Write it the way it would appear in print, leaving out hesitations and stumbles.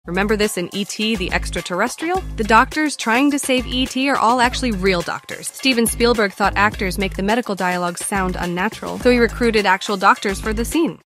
Remember this in E.T. the Extraterrestrial? The doctors trying to save E.T. are all actually real doctors. Steven Spielberg thought actors make the medical dialogue sound unnatural, so he recruited actual doctors for the scene.